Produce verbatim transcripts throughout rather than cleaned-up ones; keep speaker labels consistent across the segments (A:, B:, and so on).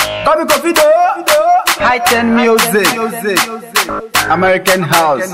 A: Kofi Kofi Doe, high ten music, American house.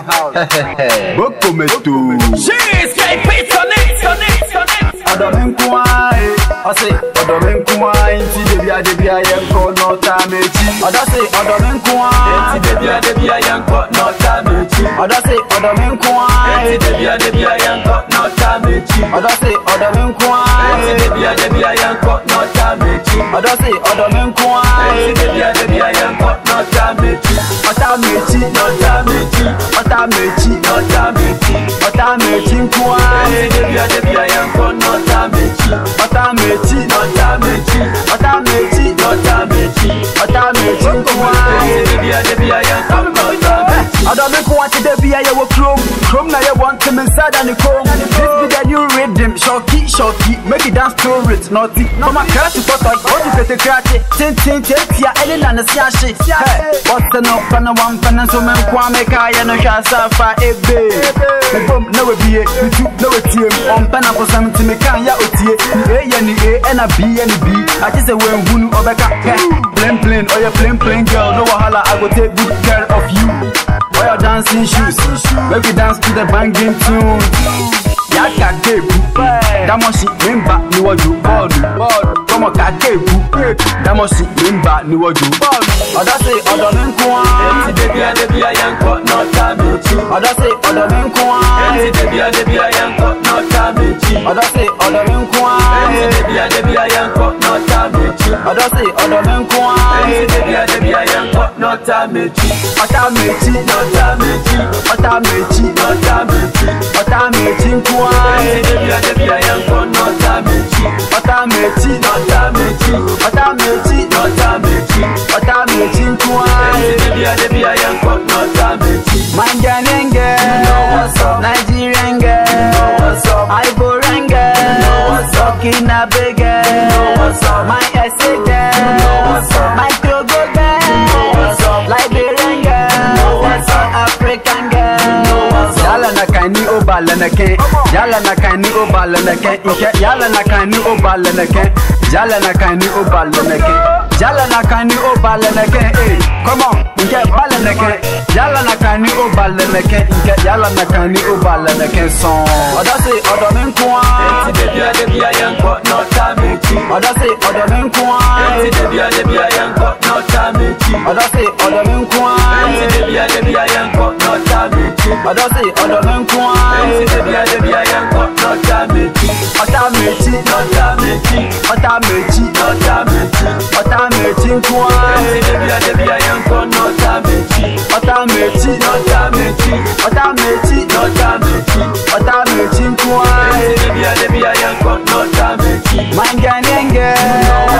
A: Boko metu.
B: She's getting beats on it, on it, on it.
A: Odomen kuai, I say odomen kuai. Inti debia debia yenko no tamechi. Oda say odomen kuai.
B: Inti debia debia yenko no tamechi.
A: Oda say odomen kuai.
B: Inti debia debia yenko no tamechi.
A: Oda say odomen kuai.
B: Inti debia debia yenko no tamechi.
A: Oda say odomen kuai.
B: Inti debia debia yenko no tamechi.
A: Otamechi,
B: Otamechi,
A: otamechi,
B: Otamechi,
A: otamechi kuai.
B: Inti debia debia yenko no tamechi.
A: Otamechi,
B: Otamechi,
A: otamechi,
B: Otamechi,
A: otamechi kuai.
B: Inti debia debia yenko no tamechi.
A: Odomen kuai ti debia ye wo chrome, chrome na ye want to inside and the comb. This be the new rhythm, shocky, shocky, make it dance to it, naughty. From a car to photo, what you get a crack it, tin tin tin, tia, any and the sashi. Hey, what's the no pan one pan and so man kwame kaya no shasa fa ebe. The bomb no be it, you two no team, on pan for something me can ya otie, the A and the A and a B and the B. I just say when wunu obeka, plain plain, or your plain plain girl, no wahala, I will take good care of you. Or your dancing shoes, make we dance to the banging tune. Yaka kepu, damosi mimba ni waju bodu. Komo ka kepu, damosi mimba ni waju bodu. Oda say odomen kuai.
B: Inti debia debia yenko no tamechi.
A: Oda say odomen kuai.
B: Inti debia debia yenko no tamechi.
A: Oda say odomen kuai.
B: Inti debia debia yenko no tamechi.
A: Oda say odomen kuai.
B: Inti debia debia yenko no tamechi.
A: Otamechi,
B: No tamechi,
A: otamechi,
B: no tamechi.
A: otamechi kuai.
B: Inti debia debia yenko no tamechi.
A: Otamechi,
B: No tamechi,
A: otamechi,
B: no tamechi.
A: otamechi kuai.
B: Inti debia debia yenko no tamechi.
A: Manganian girl,
B: what's up?
A: Nigerian girl,
B: what's up?
A: Ivorian girl,
B: what's up?
A: Kinabe girl,
B: what's up?
A: my essay girl,
B: what's up?
A: my Togo girl,
B: what's up?
A: Liberian girl,
B: what's up?
A: African girl.
B: what's up?
A: Yala na kani obala na ken, yala na kani obala na ken, inke yala na kani obala na ken, yala na kani obala na ken, yala na kani obala na ken. Hey, come on, inke bala na ken, yala na kani obala na ken, inke yala na kani obala na ken song. Oda say odomen kuai.
B: Inti debia debia yenko no tamechi.
A: Oda say odomen kuai.
B: Inti debia debia yenko no tamechi.
A: Oda say odomen kuai.
B: Inti debia debia yenko no tamechi.
A: Oda say odomen kuai.
B: Inti debia debia yenko no tamechi.
A: Otamechi,
B: No tamechi,
A: otamechi,
B: no tamechi.
A: otamechi kuai.
B: Inti debia debia yenko no tamechi.
A: Otamechi,
B: No tamechi,
A: otamechi,
B: no tamechi.
A: otamechi kuai.
B: Inti debia debia yenko no tamechi.
A: Manganian girl,